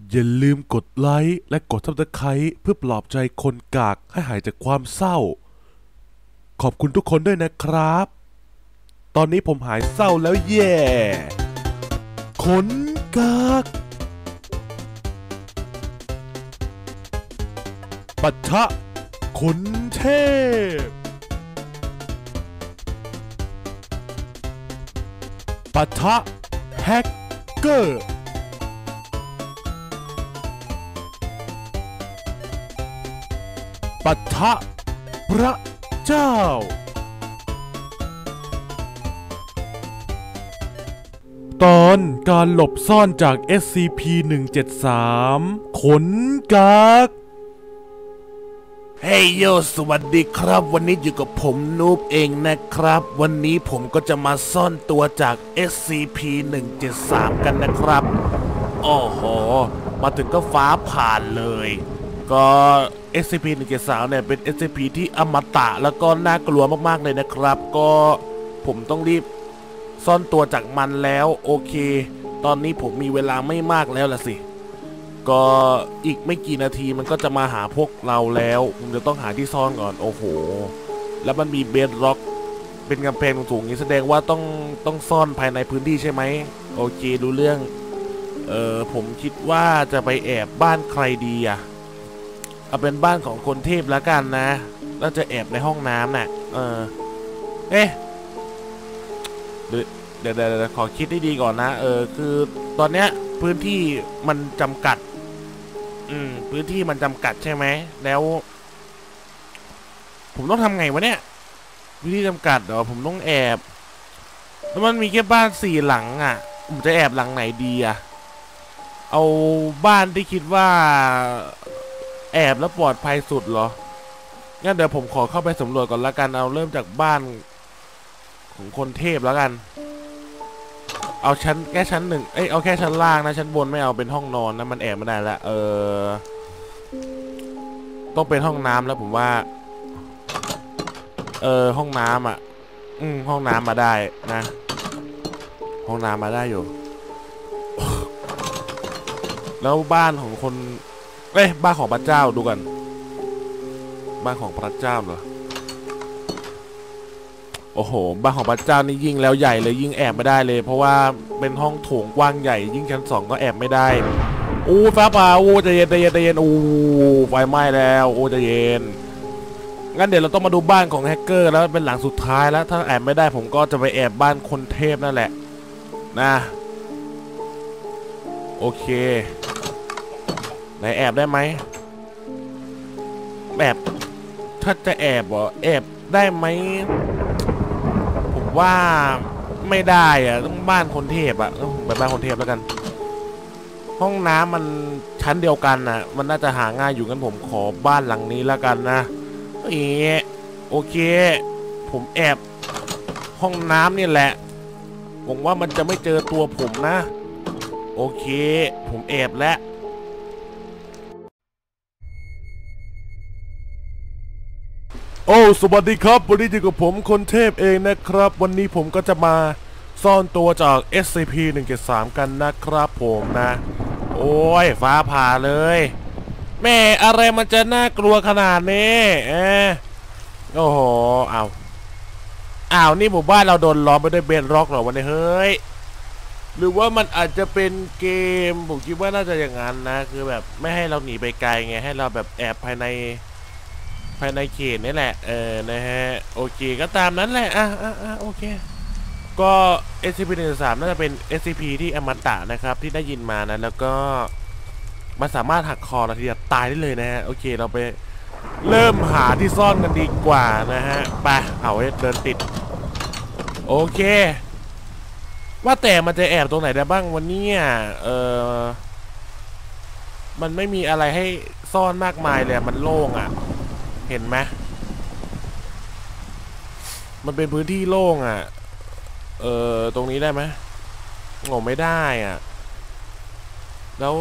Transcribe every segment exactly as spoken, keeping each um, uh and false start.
อย่าลืมกดไลค์และกดซับสไครต์เพื่อปลอบใจคนกากให้หายจากความเศร้าขอบคุณทุกคนด้วยนะครับตอนนี้ผมหายเศร้าแล้วแย่คนกากปะทะคนเทพปะทะแฮกเกอร์ปะทะพระเจ้าตอนการหลบซ่อนจาก เอส ซี พี หนึ่ง เจ็ด สาม ขนกากเฮ้ยโยสวัสดีครับวันนี้อยู่กับผมนูบเองนะครับวันนี้ผมก็จะมาซ่อนตัวจาก เอส ซี พี หนึ่ง เจ็ด สาม กันนะครับโอ้โหมาถึงก็ฟ้าผ่านเลยก็ เอส ซี พี หนึ่ง เจ็ด สาม เนี่ยเป็น เอส ซี พี ที่อมตะแล้วก็น่ากลัวมากๆเลยนะครับก็ผมต้องรีบซ่อนตัวจากมันแล้วโอเคตอนนี้ผมมีเวลาไม่มากแล้วล่ะสิก็อีกไม่กี่นาทีมันก็จะมาหาพวกเราแล้วผมจะต้องหาที่ซ่อนก่อนโอ้โหแล้วมันมีเบดร็อกเป็นกำแพงสูงๆนี้แสดงว่าต้องต้องซ่อนภายในพื้นที่ใช่ไหมโอเคดูเรื่องเออผมคิดว่าจะไปแอบบ้านใครดีอะเอาเป็นบ้านของคนเทพแล้วกันนะแล้วจะแอบในห้องน้ำน่ะเออเอ๊ะเดี๋ยวเดี๋ยวเดี๋ยวขอคิดให้ดีก่อนนะเออคือตอนเนี้ยพื้นที่มันจำกัดอืมพื้นที่มันจำกัดใช่ไหมแล้วผมต้องทำไงวะเนี่ยพื้นที่จำกัดเหรอผมต้องแอบแล้วมันมีแค่บ้านสี่หลังอ่ะผมจะแอบหลังไหนดีอ่ะเอาบ้านที่คิดว่าแอบแล้วปลอดภัยสุดเหรองั้นเดี๋ยวผมขอเข้าไปสำรวจก่อนละกันเอาเริ่มจากบ้านของคนเทพแล้วกันเอาชั้นแค่ชั้นหนึ่งเอ้ยเอาแค่ชั้นล่างนะชั้นบนไม่เอาเป็นห้องนอนนะมันแอบไม่ได้ละเออต้องเป็นห้องน้ำแล้วผมว่าเออห้องน้ำอ่ะอืมห้องน้ำมาได้นะห้องน้ำมาได้อยู่ แล้วบ้านของคนเอ้ยบ้านของพระเจ้าดูกันบ้านของพระเจ้าเหรอโอ้โหบ้านของพระเจ้านี่ยิ่งแล้วใหญ่เลยยิ่งแอบไม่ได้เลยเพราะว่าเป็นห้องโถงกว้างใหญ่ยิ่งชั้นสองก็แอบไม่ได้โอ้ฟ้าผ่าโอ้ใจเย็นใจเย็นใจเย็นโอ้ไฟไหม้แล้วโอ้ใจเย็นงั้นเดี๋ยวเราต้องมาดูบ้านของแฮกเกอร์แล้วเป็นหลังสุดท้ายแล้วถ้าแอบไม่ได้ผมก็จะไปแอบบ้านคนเทพนั่นแหละนะโอเคไหนแอบได้ไหมแอบถ้าจะแอบเหรอแอบได้ไหมผมว่าไม่ได้อะต้องบ้านคนเทพอะต้องไปบ้านคนเทพแล้วกันห้องน้ำมันชั้นเดียวกันนะมันน่าจะหาง่ายอยู่งั้นผมขอบ้านหลังนี้แล้วกันนะเอ๊ะโอเคผมแอบห้องน้ำนี่แหละผมว่ามันจะไม่เจอตัวผมนะโอเคผมแอบแล้วโอ้สวัสดีครับวันนี้อยู่กับผมคนเทพเองนะครับวันนี้ผมก็จะมาซ่อนตัวจาก เอส ซี พี หนึ่ง เจ็ด สาม กันนะครับผมนะโอ้ยฟ้าผ่าเลยแม่อะไรมันจะน่ากลัวขนาดนี้เออโอ้โหอ้าวอ้าวนี่หมู่บ้านเราโดนล้อมไปด้วยเบนร็อกเหรอวันนี้เฮ้ยหรือว่ามันอาจจะเป็นเกมผมคิดว่าน่าจะอย่างนั้นนะคือแบบไม่ให้เราหนีไปไกลไงให้เราแบบแอบภายในภายในเขตนี่แหละเออนะฮะโอเคก็ตามนั้นแหละอ่ะอ่ะอ่ะโอเคก็ เอส ซี พี หนึ่ง สามน่าจะเป็น เอส ซี พี ที่อมตะนะครับที่ได้ยินมานะแล้วก็มันสามารถหักคอเราทีเดียวตายได้เลยนะฮะโอเคเราไปเริ่มหาที่ซ่อนกันดีกว่านะฮะไปเอาเดินติดโอเคว่าแต่มันจะแอบตรงไหนได้บ้างวันนี้เออมันไม่มีอะไรให้ซ่อนมากมายเลยมันโล่งอ่ะเห็นไหมมันเป็นพื้นที่โล่งอ่ะเออตรงนี้ได้ไหมโง่ไม่ได้อ่ะแล้ว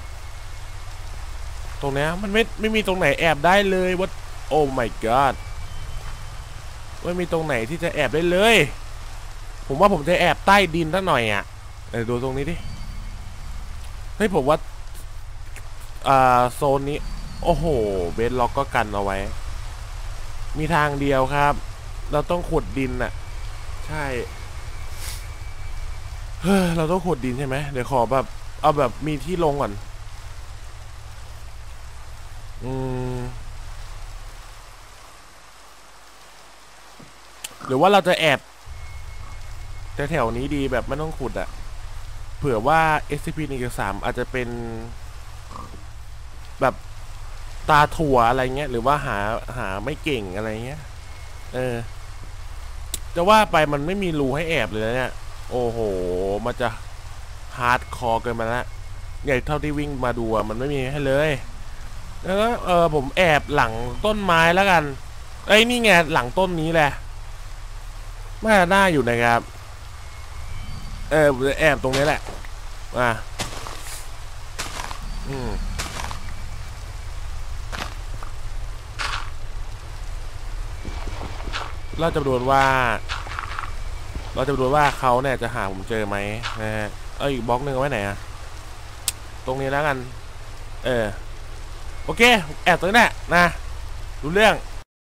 ตรงเนี้ยมันไม่ไม่มีตรงไหนแอบได้เลยว่าโอ้ my god ไม่มีตรงไหนที่จะแอบได้เลยผมว่าผมจะแอบใต้ดินสักหน่อยอ่ะเออดูตรงนี้ดิเฮ้ยผมว่าอ่าโซนนี้โอ้โหเบสล็อกก็กันเอาไว้มีทางเดียวครับเราต้องขุดดินน่ะใช่เฮ้ยเราต้องขุดดินใช่ไหมเดี๋ยวขอแบบเอาแบบมีที่ลงก่อนอืมหรือว่าเราจะแอบแต่แถวนี้ดีแบบไม่ต้องขุดอะเผื่อว่า เอส ซี พี หนึ่งจุดสาม อาจจะเป็นแบบตาถั่วอะไรเงี้ยหรือว่าหาหาไม่เก่งอะไรเงี้ยเออจะว่าไปมันไม่มีรูให้แอบเลยนะเนี่ยโอ้โหมันจะฮาร์ดคอร์เกินมาแล้วใหญ่เท่าที่วิ่งมาดูอะมันไม่มีให้เลยแล้วก็เออผมแอบหลังต้นไม้แล้วกันไอ้นี่ไงหลังต้นนี้แหละไม่น่าอยู่นะครับเออแอบตรงนี้แหละอ่ะอืมเราจะดูว่าเราจะดูว่าเขาเนี่ยจะหาผมเจอไหมนะฮะเอาอีกบล็อกหนึ่งเอาไว้ไหนอะตรงนี้แล้วกันเออโอเคแอบตรงนี้แหละนะรู้เรื่อง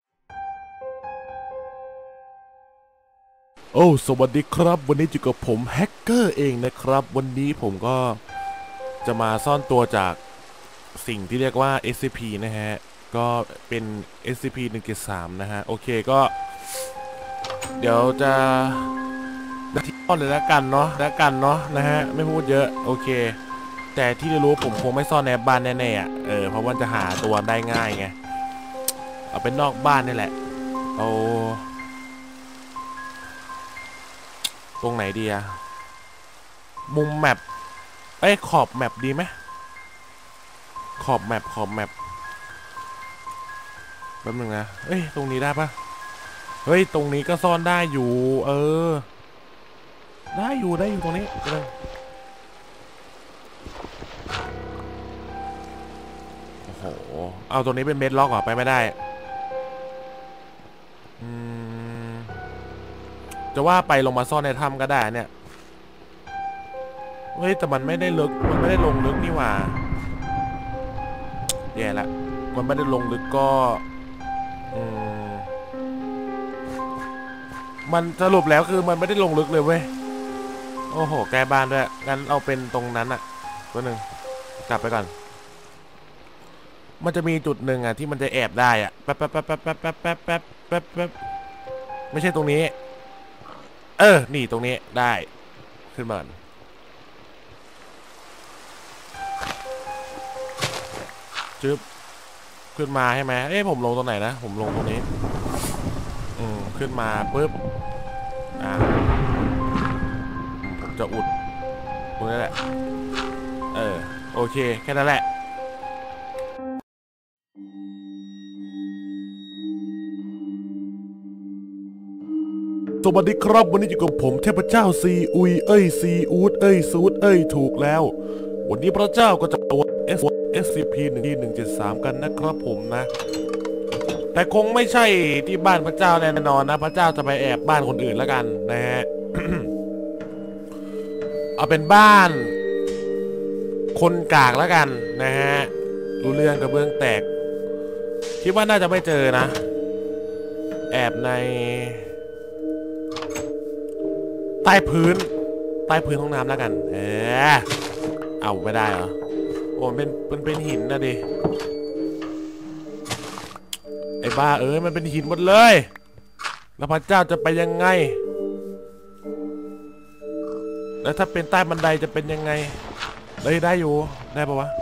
โอ้สวัสดีครับวันนี้อยู่กับผมแฮกเกอร์เองนะครับวันนี้ผมก็จะมาซ่อนตัวจากสิ่งที่เรียกว่า เอส ซี พี นะฮะก็เป็น เอส ซี พี หนึ่งจุดสาม นะฮะโอเคก็เดี๋ยวจะที่ซ่อนเลยแล้วกันเนาะแล้วกันเนาะนะฮะไม่พูดเยอะโอเคแต่ที่รู้ผมคงไม่ซ่อนในบ้านแน่ๆอ่ะเออเพราะว่าจะหาตัวได้ง่ายไงเอาเป็นนอกบ้านนี่แหละเอาตรงไหนดีอะมุมแมปไอ้ขอบแมปดีไหมขอบแมปขอบแมปแป๊บนึงนะเอ้ยตรงนี้ได้ปะเฮ้ยตรงนี้ก็ซ่อนได้อยู่เออได้อยู่ได้อยู่ตรงนี้โอ้โหเอาตรงนี้เป็นเบสล็อกเหรอไปไม่ได้อืมจะว่าไปลงมาซ่อนในถ้ำก็ได้เนี่ยเฮ้ยแต่มันไม่ได้ลึกมันไม่ได้ลงลึกนี่หว่าแย่ละมันไม่ได้ลงลึกก็อืมมันสรุปแล้วคือมันไม่ได้ลงลึกเลยเว้ยโอ้โหแกบ้านด้วยงั้นเอาเป็นตรงนั้นอะตัวหนึ่งกลับไปก่อนมันจะมีจุดหนึ่งอะที่มันจะแอบได้อะแป๊บแป๊บแป๊บแป๊บแป๊บแป๊บแป๊บแป๊บแป๊บแป๊บไม่ใช่ตรงนี้เออนี่ตรงนี้ได้ขึ้นมาจึ๊บขึ้นมาใช่ไหมเอ้ผมลงตรงไหนนะผมลงตรงนี้อืมขึ้นมาปุ๊บอ่าผมจะอุดตรงนี้แหละเออโอเคแค่นั้นแหละสวัสดีครับวันนี้อยู่กับผมเทพเจ้าซีอุยเอ้ยซีอูดเอ้ยซูดเอ้ยถูกแล้ววันนี้พระเจ้าก็จะตัว เอส ซี พี หนึ่ง หนึ่ง เจ็ด สาม กันนะครับผมนะแต่คงไม่ใช่ที่บ้านพระเจ้าแน่นอนนะพระเจ้าจะไปแอบบ้านคนอื่นแล้วกันนะฮะ เอาเป็นบ้านคนกากแล้วกันนะฮะรู้เรื่องกระเบื้องแตกคิดว่าน่าจะไม่เจอนะแอบในใต้พื้นใต้พื้นห้องน้ำแล้วกันเออเอาไม่ได้เหรอโอ้เป็นมันเป็นหินนะดิไอ้บ้าเอ้ยมันเป็นหินหมดเลยแล้วพระเจ้าจะไปยังไงแล้วถ้าเป็นใต้บันไดจะเป็นยังไงได้ได้อยู่ได้ปะวะ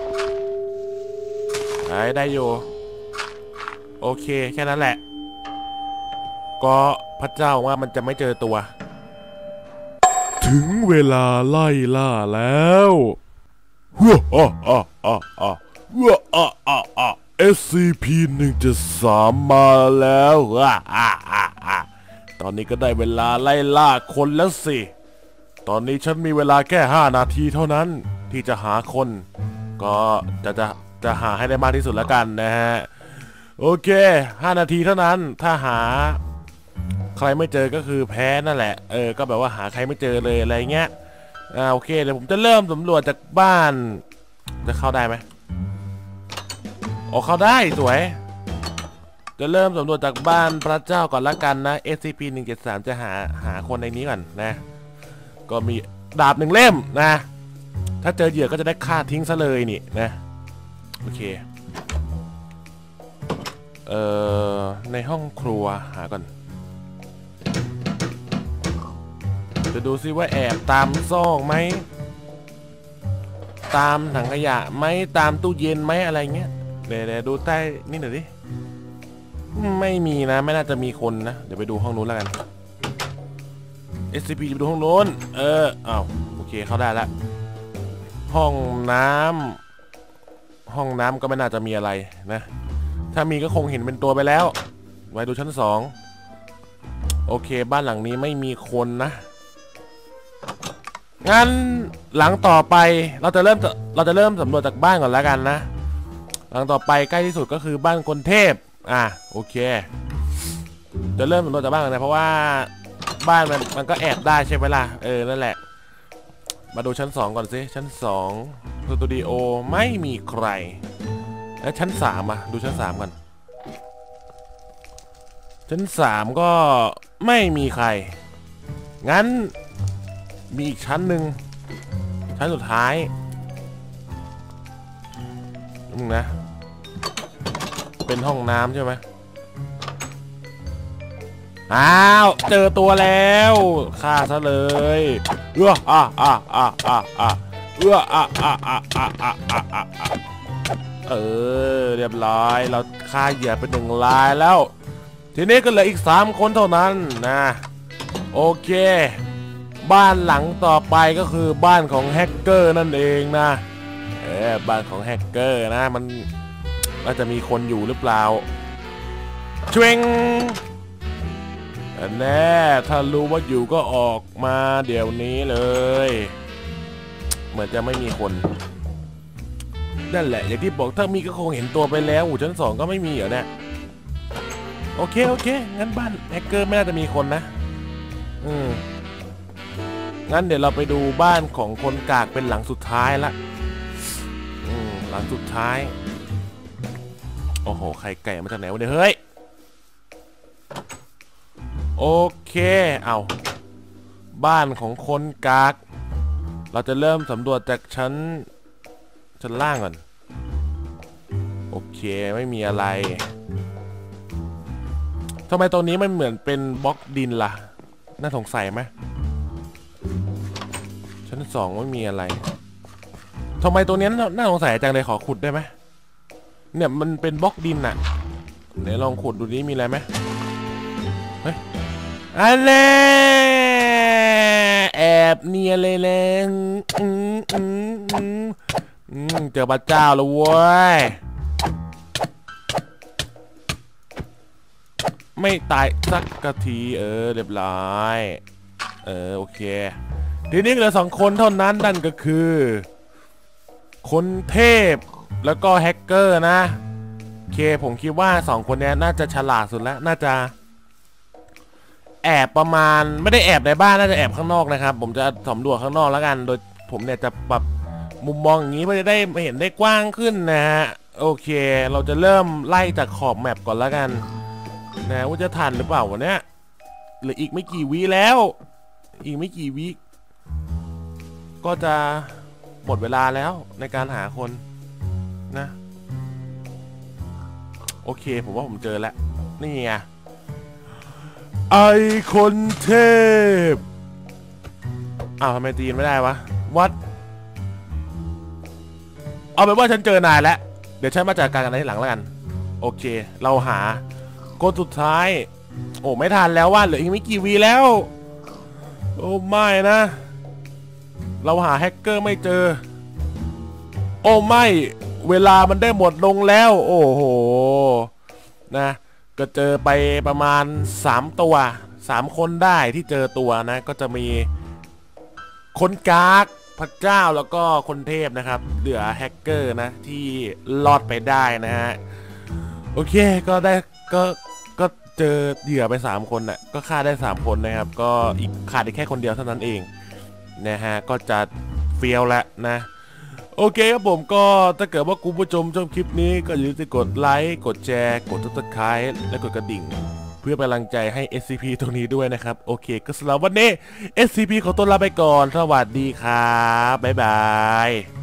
ได้ได้อยู่โอเคแค่นั้นแหละก็พระเจ้าว่ามันจะไม่เจอตัวถึงเวลาไล่ล่าแล้วฮัวอ่ะอ่ะอ่ะอ่ะฮัวอ่ะอ่ะอ่ะ เอส ซี พี หนึ่งจุดสาม มาแล้วอ่ะอ่ะอ่ะอ่ะตอนนี้ก็ได้เวลาไล่ล่าคนแล้วสิตอนนี้ฉันมีเวลาแค่ห้านาทีเท่านั้นที่จะหาคนก็จะจะจะหาให้ได้มากที่สุดแล้วกันนะฮะโอเคห้านาทีเท่านั้นถ้าหาใครไม่เจอก็คือแพ้นั่นแหละเออก็แบบว่าหาใครไม่เจอเลยอะไรเงี้ยอ่าโอเคเดี๋ยวผมจะเริ่มสำรวจจากบ้านจะเข้าได้ไหมออกเข้าได้สวยจะเริ่มสำรวจจากบ้านพระเจ้าก่อนละกันนะ เอส ซี พี หนึ่งเจ็ดสามจะหาหาคนในนี้ก่อนนะก็มีดาบหนึ่งเล่มนะถ้าเจอเหยื่อก็จะได้ฆ่าทิ้งซะเลยนี่นะโอเคเอ่อในห้องครัวหาก่อนจะดูซิว่าแอบตามซอกไหมตามถังขยะไหมตามตู้เย็นไหมอะไรเงี้ยเดี๋ยวดูใต้นี่หน่อยดิไม่มีนะไม่น่าจะมีคนนะเดี๋ยวไปดูห้องนู้นแล้วกัน เอส ซี พี จะไปดูห้องนู้นเอออ้าวโอเคเข้าได้ละห้องน้ำห้องน้ำก็ไม่น่าจะมีอะไรนะถ้ามีก็คงเห็นเป็นตัวไปแล้วไว้ดูชั้นสองโอเคบ้านหลังนี้ไม่มีคนนะงั้นหลังต่อไปเราจะเริ่มเราจะเริ่มสำรวจจากบ้านก่อนแล้วกันนะหลังต่อไปใกล้ที่สุดก็คือบ้านคนเทพอ่ะโอเคจะเริ่มสำรวจจากบ้านกันนะเพราะว่าบ้านมันมันก็แอบได้ใช่ไหมล่ะเออนั่นแหละมาดูชั้นสองก่อนสิชั้นสองสตูดิโอไม่มีใครแล้วชั้นสามอ่ะดูชั้นสามกันชั้นสามก็ไม่มีใครงั้นมีอีกชั้นหนึ่งชั้นสุดท้ายนึงนะเป็นห้องน้ำใช่ไหมอ้าวเจอตัวแล้วฆ่าซะเลยเอออ่ะอ่ะอ่ะอ่ะอ่ะเอออ่ะอ่ะอ่ะอ่ะอ่ะอ่ะอ่ะเออเรียบร้อยเราฆ่าเหยื่อเป็นหนึ่งรายแล้วทีนี้ก็เหลืออีกสามคนเท่านั้นนะโอเคบ้านหลังต่อไปก็คือบ้านของแฮกเกอร์นั่นเองนะเออบ้านของแฮกเกอร์นะมันน่าจะมีคนอยู่หรือเปล่าชวงแน่ถ้ารู้ว่าอยู่ก็ออกมาเดี๋ยวนี้เลยเหมือนจะไม่มีคนนั่นแหละอย่างที่บอกถ้ามีก็คงเห็นตัวไปแล้วชั้นสองก็ไม่มีเหรอเนี่ยโอเคโอเคงั้นบ้านแฮกเกอร์ไม่น่าจะมีคนนะอืมงั้นเดี๋ยวเราไปดูบ้านของคนกากเป็นหลังสุดท้ายละอืมหลังสุดท้ายโอ้โหไข่ไก่มาจากไหนวะเนี่ยเฮ้ยโอเคเอาบ้านของคนกากเราจะเริ่มสำรวจจากชั้นชั้นล่างก่อนโอเคไม่มีอะไรทำไมตรงนี้มันเหมือนเป็นบล็อกดินล่ะน่าสงสัยไหมชั้นสองไม่มีอะไรทำไมตัวนี้น่าสงสัยจังเลยขอขุดได้ไหมเนี่ยมันเป็นบล็อกดินน่ะเดี๋ยวลองขุดดูนี้มีอะไรไหมเฮ้ยอันนี้แอบเนียเลยเลยอืมอืมอืมอืมเจอพระเจ้าแล้วเว้ยไม่ตายสักกะทีเออเรียบร้อยเออโอเคทีนี้เหลือสองคนเท่านั้นนั่นก็คือคนเทพแล้วก็แฮกเกอร์นะโอเคผมคิดว่าสองคนนี้น่าจะฉลาดสุดแล้วน่าจะแอบประมาณไม่ได้แอบในบ้านน่าจะแอบข้างนอกนะครับผมจะสำรวจข้างนอกแล้วกันโดยผมเนี่ยจะปรับมุมมองอย่างนี้เพื่อจะได้เห็นได้กว้างขึ้นนะฮะโอเคเราจะเริ่มไล่จากขอบแมปก่อนแล้วกันนะว่าจะทันหรือเปล่าวะเนี่ยเหลืออีกไม่กี่วิแล้วอีกไม่กี่วิก็จะหมดเวลาแล้วในการหาคนนะโอเคผมว่าผมเจอแล้วนี่ไงไอคนเทพอ้าวทำไมตีนไม่ได้วะวัดเอาเป็นว่าฉันเจอนายแล้วเดี๋ยวฉันมาจัดการกันในหลังแล้วกันโอเคเราหาคนสุดท้ายโอ้ไม่ทันแล้วว่าเหลืออีกไม่กี่วีแล้วโอ้ไม่นะเราหาแฮกเกอร์ไม่เจอโอ้ไม่เวลามันได้หมดลงแล้วโอ้โหนะก็เจอไปประมาณสามตัวสามคนได้ที่เจอตัวนะก็จะมีคนกากพระเจ้าแล้วก็คนเทพนะครับเหลือแฮกเกอร์นะที่รอดไปได้นะฮะโอเคก็ได้ก็ก็เจอเหยื่อไปสามคนน่ะก็ฆ่าได้สามคนนะครับก็อีกขาดอีกแค่คนเดียวเท่านั้นเองนะฮะก็จะเฟี้ยวแล้วนะโอเคครับผมก็ถ้าเกิดว่าคุณผู้ชมชอบคลิปนี้ก็อย่าลืมกดไลค์กดแชร์กดติดตามและกดกระดิ่งเพื่อเป็นกำลังใจให้ เอส ซี พี ตรงนี้ด้วยนะครับโอเคก็สำหรับวันนี้ เอส ซี พี ขอตัวลาไปก่อนสวัสดีครับบ๊ายบาย